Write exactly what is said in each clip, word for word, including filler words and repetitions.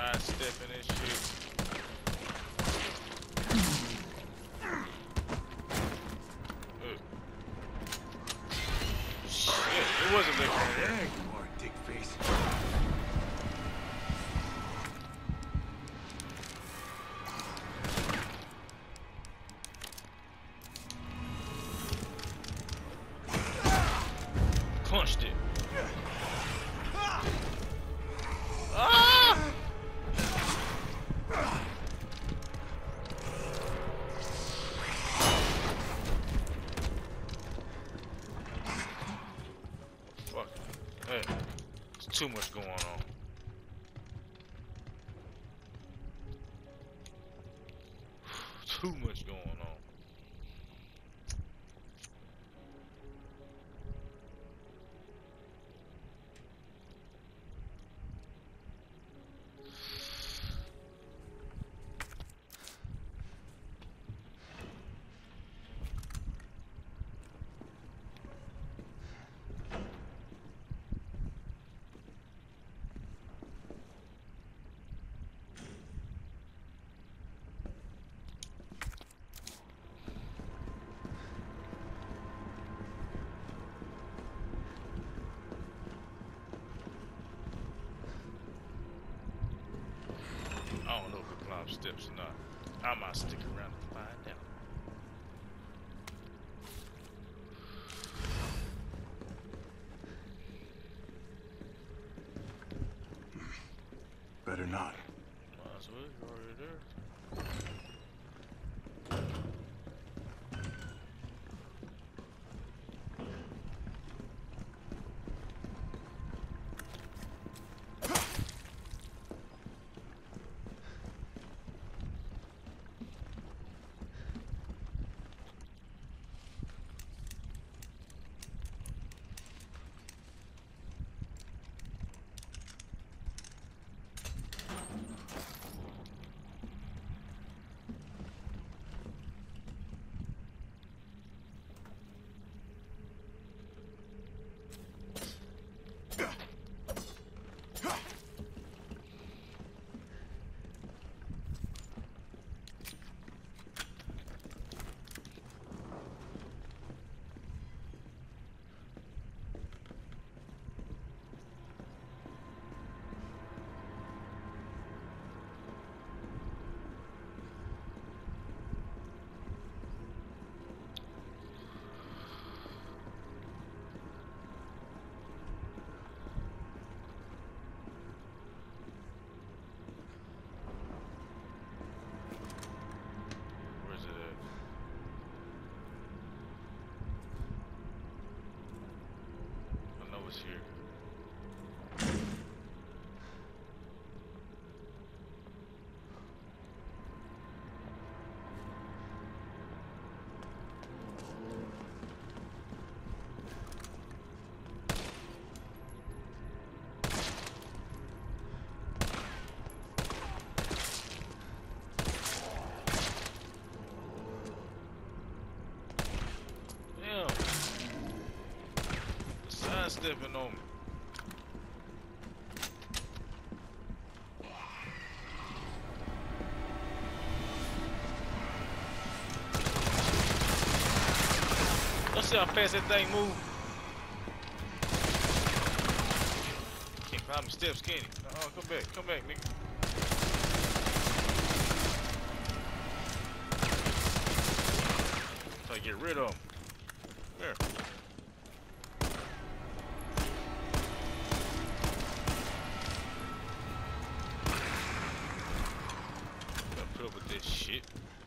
sidestepping and shit. Uh. Shit, it wasn't looking at There her. you are, dick face. Punched it. Ah! Fuck. Hey, there's too much going on. Too much going on. I don't know if we climb steps or not. I might stick around and find out. Better not. Might as well, you're already there. Where's it at? I know it's here. Damn. Sidestepping on me. Let's see how fast that thing move. Can't climb the steps, can you? Uh-uh, come back, come back, nigga. Try to get rid of him. There. Gotta put up with this shit.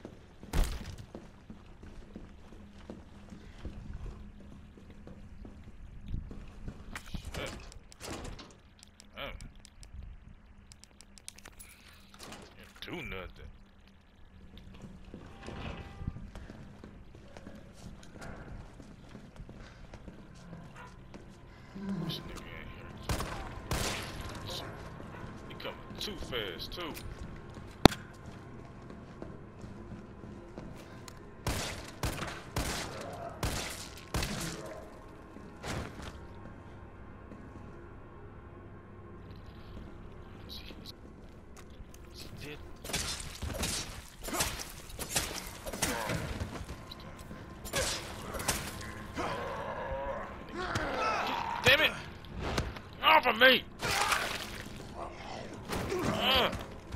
Shit. Oh. Can't do nothing. This nigga in here. He coming too fast, too. did. Damn it! Off of me! Uh.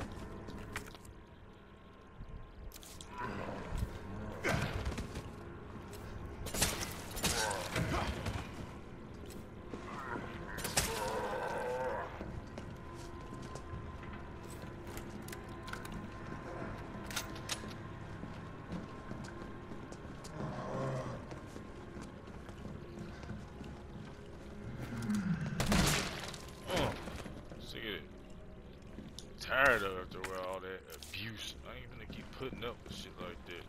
Tired of after all that abuse. I ain't gonna keep putting up with shit like that.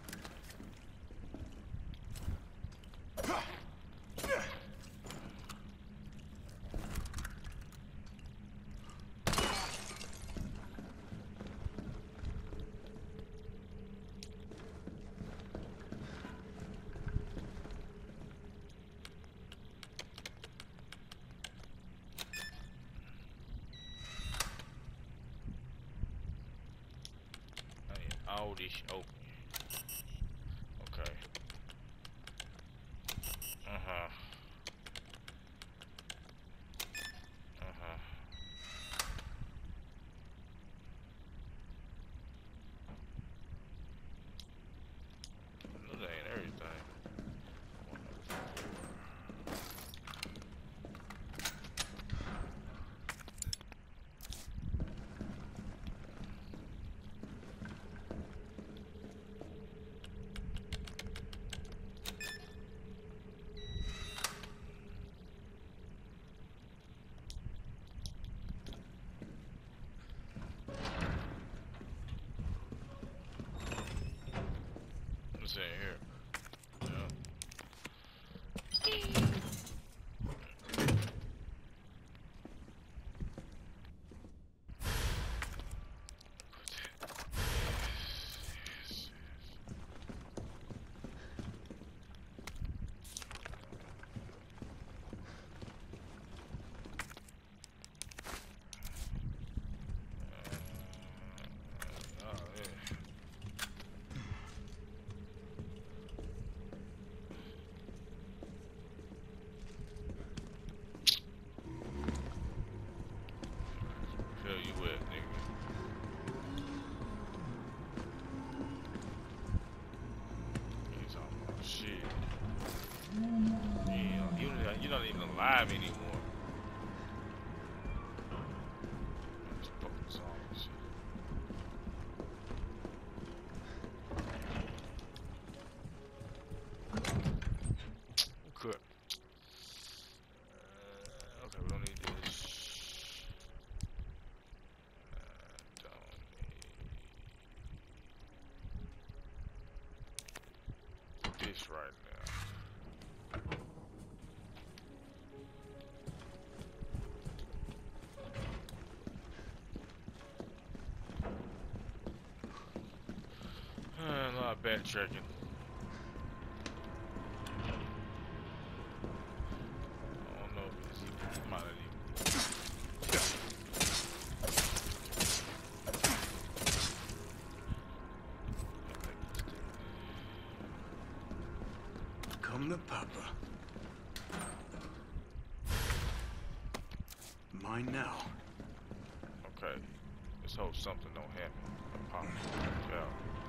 All this open. Okay. Uh-huh. Uh-huh. That ain't everything. What's in here? Yeah. You with, nigga. He's talking about shit. Yeah, you, you're not even alive anymore. This fucking song and shit. Okay. Uh, okay, we don't need this. This right now. Uh, a lot of backtracking. I don't know if it's even might not even. Come to Papa. Mine now. Okay. Let's hope something don't happen. Pop. Yeah.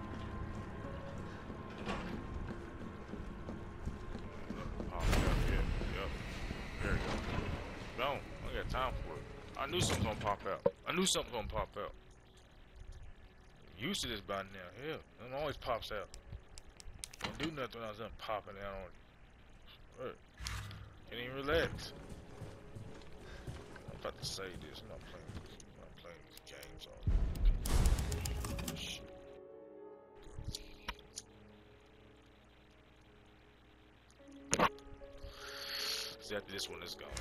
Pop. Yep. Yep. Yep. There you go. Don't. I got time for it. I knew something gonna pop out. I knew something gonna pop out. I'm used to this by now. Yeah. It always pops out. Don't do nothing when I was done popping out on you. Right. Can't even relax. I'm about to say this. I'm not playing this. I'm not playing these games all day. Shit. See, after this one is gone.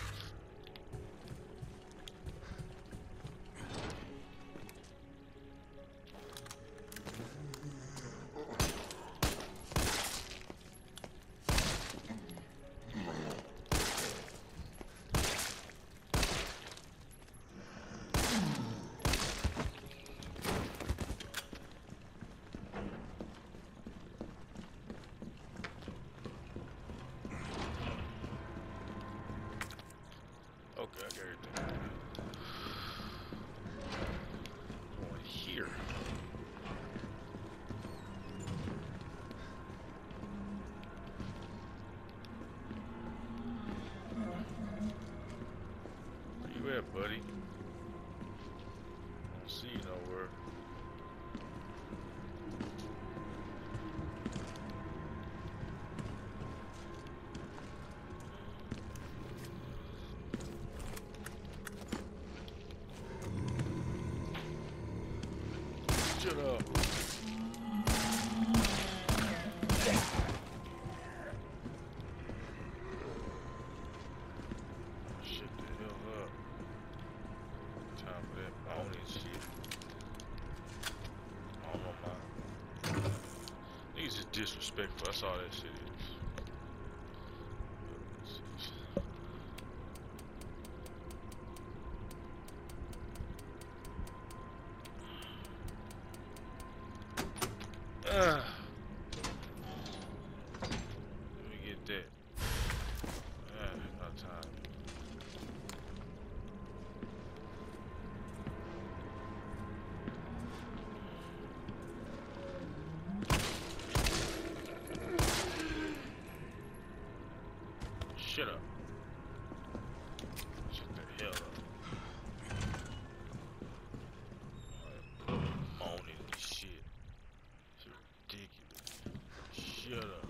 at, buddy? I don't see you nowhere. Shut up. Shut the hell up. Time for that moaning shit. I don't know, man. Niggas is disrespectful. That's all that shit is. Uh, let me get that. Uh, no time. Shut up. Shut the hell up. Moaning and shit. It's ridiculous. Shut up.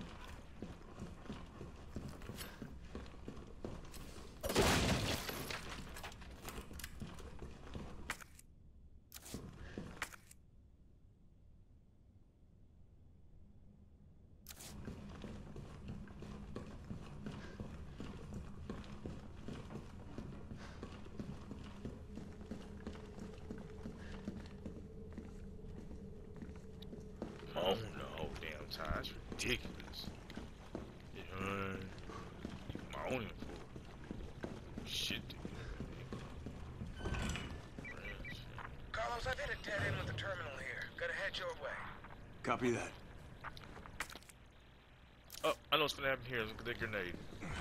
Moan the whole damn time. It's ridiculous. You know, you moaning for shit to Carlos, I've hit a dead end with the terminal here. Gotta head your way. Copy that. Oh, I know what's gonna happen here. Look at that grenade.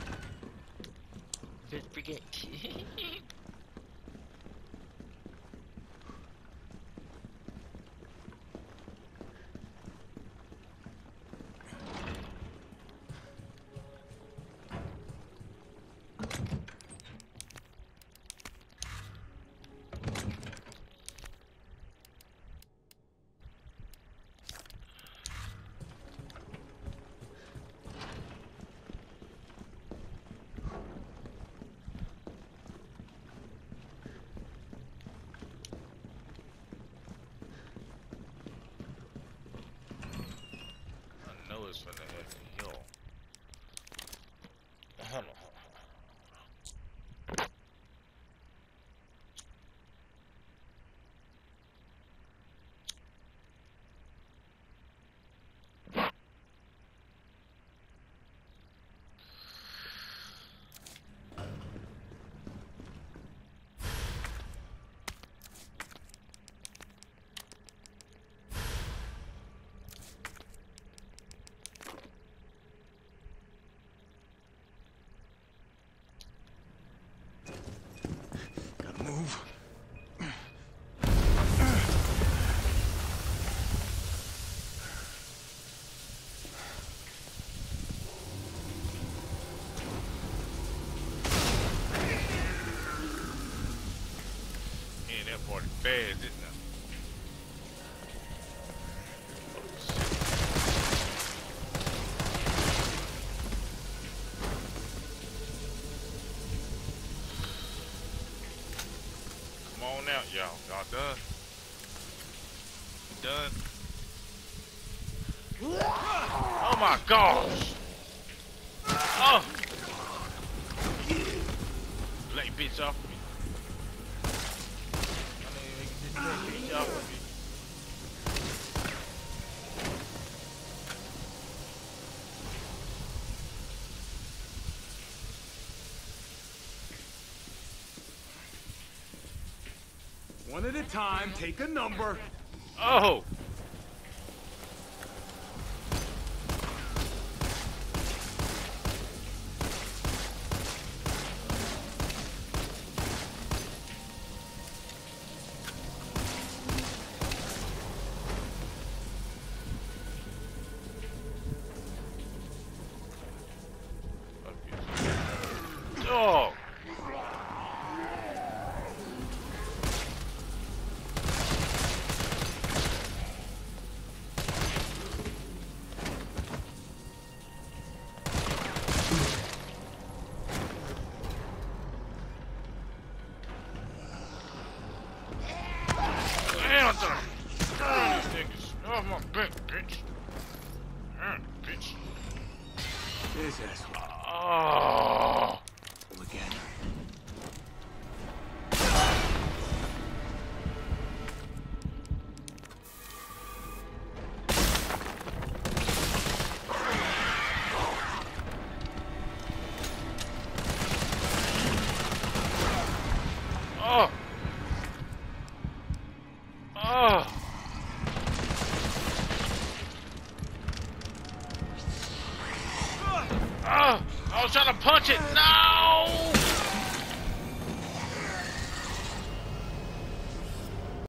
Just forget. I know it's gonna happen. Yo. Hold on. Gotta move. Man, that party fast, didn't it? Oh, shit. Come on out, y'all. Y'all done? Done? Oh my gosh! Oh! Black bitch off me. I mean, make this black bitch off of me. One at a time, take a number. Oh! Oh! punch on these niggas. Oh my back, bitch. Mm, bitch. This asshole Oh. again. Oh. Oh. Oh. I was trying to punch it. No.